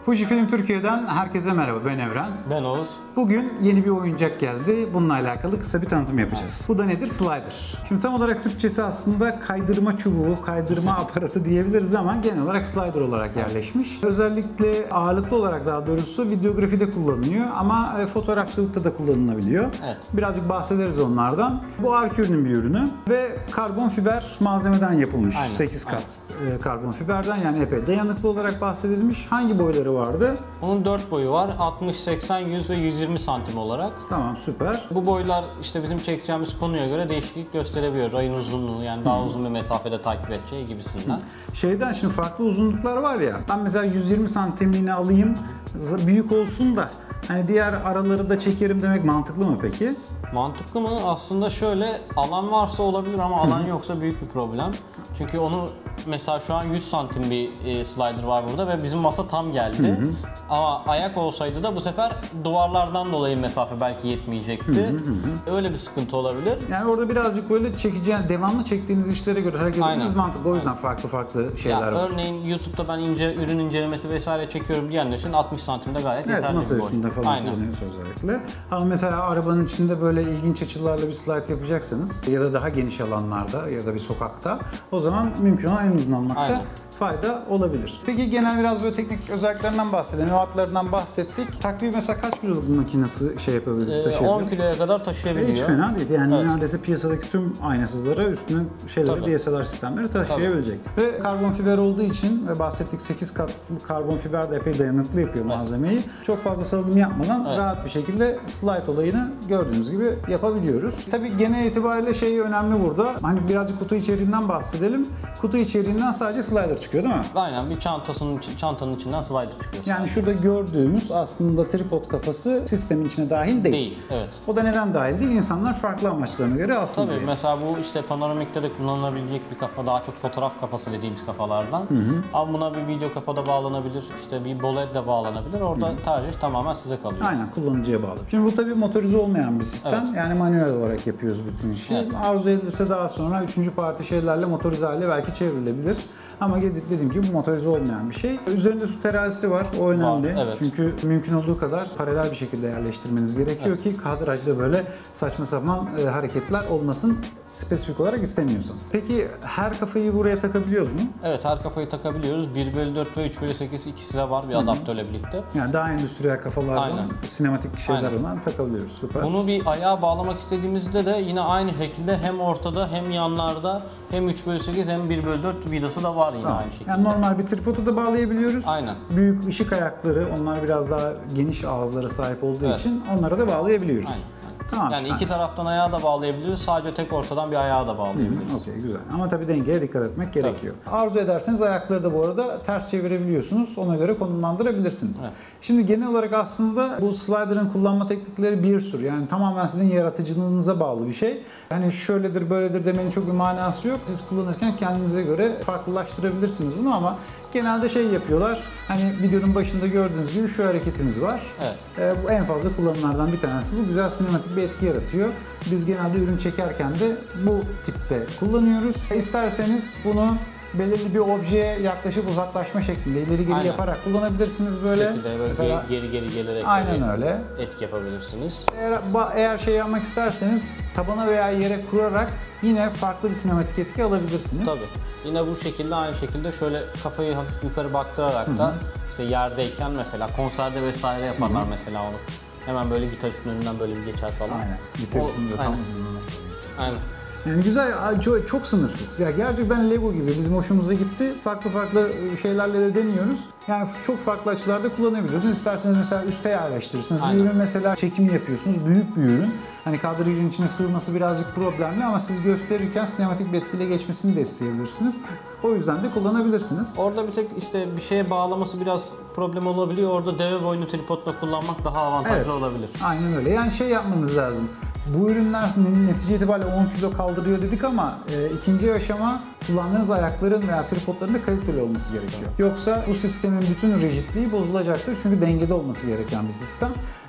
Fujifilm Türkiye'den herkese merhaba, ben Evren. Ben Oğuz. Bugün yeni bir oyuncak geldi. Bununla alakalı kısa bir tanıtım yapacağız. Bu da nedir? Slider. Şimdi tam olarak Türkçesi aslında kaydırma çubuğu, kaydırma aparatı diyebiliriz ama genel olarak slider olarak yerleşmiş. Özellikle ağırlıklı olarak daha doğrusu videografide kullanılıyor ama fotoğrafçılıkta da kullanılabiliyor. Evet. Birazcık bahsederiz onlardan. Bu Arcu'nun bir ürünü ve karbon fiber malzemeden yapılmış. Aynen. 8 kat karbon fiberden, yani epey dayanıklı olarak bahsedilmiş. Hangi boyları vardı? Onun 4 boyu var. 60, 80, 100 ve 120 santim olarak. Tamam, süper. Bu boylar işte bizim çekeceğimiz konuya göre değişiklik gösterebiliyor. Rayın uzunluğu, yani daha uzun bir mesafede takip edeceği gibisinden. Şeyden şimdi farklı uzunluklar var ya. Ben mesela 120 santimliğini alayım, büyük olsun da hani diğer araları da çekerim demek mantıklı mı peki? Mantıklı mı? Aslında şöyle, alan varsa olabilir ama alan yoksa büyük bir problem. Çünkü onu mesela şu an 100 santim bir slider var burada ve bizim masa tam geldi. Ama ayak olsaydı da bu sefer duvarlardan dolayı mesafe belki yetmeyecekti. Öyle bir sıkıntı olabilir. Yani orada birazcık böyle çekeceğin, devamlı çektiğiniz işlere göre hareket etmeniz mantıklı. O yüzden farklı şeyler var. Örneğin YouTube'da ben ürün incelemesi vesaire çekiyorum diyenler için 60 santimde gayet yeterli masa bir boy. üstünde falan kullanıyoruz özellikle. Ama mesela arabanın içinde böyle ilginç açılarla bir slide yapacaksanız ya da daha geniş alanlarda ya da bir sokakta, o zaman mümkün olan en uzun almakta fayda olabilir. Peki genel biraz böyle teknik özelliklerinden bahsedelim. Wattlarından bahsettik. Takribi mesela kaç kiloluk bir makinesi yapabiliriz, taşıyabiliriz? 10 kiloya kadar taşıyabiliyor. Hiç fena değil. Yani neredeyse piyasadaki tüm aynasızları üstüne DSLR sistemleri taşıyabilecek. Ve karbon fiber olduğu için ve bahsettik 8 kat karbon fiber de epey dayanıklı yapıyor malzemeyi. Çok fazla salınım yapmadan rahat bir şekilde slide olayını gördüğünüz gibi yapabiliyoruz. Tabii genel itibariyle önemli burada. Hani birazcık kutu içeriğinden bahsedelim. Kutu içeriğinden sadece slider çıkıyor değil mi? Aynen, bir çantanın içinden slider çıkıyor. Yani şurada gördüğümüz aslında tripod kafası sistemin içine dahil değil. Evet. O da neden dahil değil? İnsanlar farklı amaçlarına göre aslında. Tabii mesela bu işte panoramikte de kullanılabilecek bir kafa, daha çok fotoğraf kafası dediğimiz kafalardan. Ama buna bir video kafada bağlanabilir, işte bir boled de bağlanabilir. Orada tercih tamamen size kalıyor. Aynen, kullanıcıya bağlı. Şimdi bu tabii motorize olmayan bir sistem. Evet. Yani manuel olarak yapıyoruz bütün işi. Evet. Arzu edilirse daha sonra üçüncü parti şeylerle motorize hale belki çevrilebilir. Ama dediğim gibi bu motorize olmayan bir şey. Üzerinde su terazisi var. O önemli. Var, evet. Çünkü mümkün olduğu kadar paralel bir şekilde yerleştirmeniz gerekiyor ki kadrajda böyle saçma sapan hareketler olmasın, spesifik olarak istemiyorsanız. Peki her kafayı buraya takabiliyoruz mu? Evet, her kafayı takabiliyoruz. 1/4 ve 3/8 ikisi de var bir adaptörle birlikte. Yani daha endüstriyel kafalardan, sinematik şeyler olan takabiliyoruz. Süper. Bunu bir ayağa bağlamak istediğimizde de yine aynı şekilde hem ortada hem yanlarda hem 3/8 hem 1/4 vidası da var yine aynı şekilde. Yani normal bir tripoda da bağlayabiliyoruz. Aynen. Büyük ışık ayakları, onlar biraz daha geniş ağızlara sahip olduğu için onlara da bağlayabiliyoruz. Aynen. Tamam, Yani iki taraftan ayağı da bağlayabiliriz, sadece tek ortadan bir ayağı da bağlayabiliriz. Okey, güzel. Ama tabii dengeye dikkat etmek gerekiyor. Arzu ederseniz ayakları da bu arada ters çevirebiliyorsunuz. Ona göre konumlandırabilirsiniz. Evet. Şimdi genel olarak aslında bu slider'ın kullanma teknikleri bir sürü. Yani tamamen sizin yaratıcılığınıza bağlı bir şey. Hani şöyledir, böyledir demenin çok bir manası yok. Siz kullanırken kendinize göre farklılaştırabilirsiniz bunu ama genelde yapıyorlar. Hani videonun başında gördüğünüz gibi şu hareketimiz var. Evet. Bu en fazla kullanımlardan bir tanesi. Bu güzel sinematik bir etki yaratıyor. Biz genelde ürün çekerken de bu tipte kullanıyoruz. İsterseniz bunu belirli bir objeye yaklaşıp uzaklaşma şeklinde ileri geri yaparak kullanabilirsiniz böyle. Böyle mesela, geri gelerek öyle. etki yapabilirsiniz. Eğer yapmak isterseniz tabana veya yere kurarak yine farklı bir sinematik etki alabilirsiniz. Tabii. Yine bu şekilde, aynı şekilde şöyle kafayı hafif yukarı baktırarak da işte yerdeyken mesela konserde vesaire yaparlar mesela onu. Hemen böyle gitaristin önünden böyle bir geçer falan. Aynen. Gitaristin de tam Aynen. Yani güzel, çok sınırsız. Ya gerçekten Lego gibi bizim hoşumuza gitti. Farklı şeylerle de deniyoruz. Yani çok farklı açılarda kullanabiliyorsunuz. İsterseniz mesela üste yerleştirirsiniz. Bir ürün mesela çekim yapıyorsunuz. Büyük bir ürün. Hani kadrajın içine sığması birazcık problemli ama siz gösterirken sinematik bir etkiyle geçmesini de isteyebilirsiniz. O yüzden de kullanabilirsiniz. Orada bir tek işte bir şeye bağlaması biraz problem olabiliyor. Orada deve boyunu tripodla kullanmak daha avantajlı olabilir. Aynen öyle. Yani yapmanız lazım. Bu ürünler netice itibariyle 10 kilo kaldırıyor dedik ama ikinci aşama kullandığınız ayakların veya tripodların da kaliteli olması gerekiyor. Yoksa bu sistemin bütün rigidliği bozulacaktır çünkü dengede olması gereken bir sistem.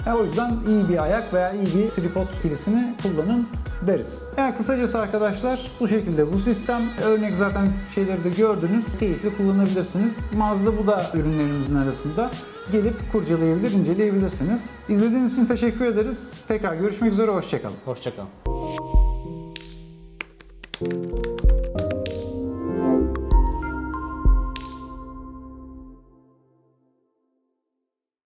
O yüzden iyi bir ayak veya iyi bir tripod ikilisini kullanın deriz. Yani kısacası arkadaşlar bu şekilde bu sistem. Örnek zaten şeyleri de gördünüz. Keyifli kullanabilirsiniz. Mağazada bu da ürünlerimizin arasında. Gelip kurcalayabilir, inceleyebilirsiniz. İzlediğiniz için teşekkür ederiz. Tekrar görüşmek üzere, hoşça kalın. Hoşça kalın.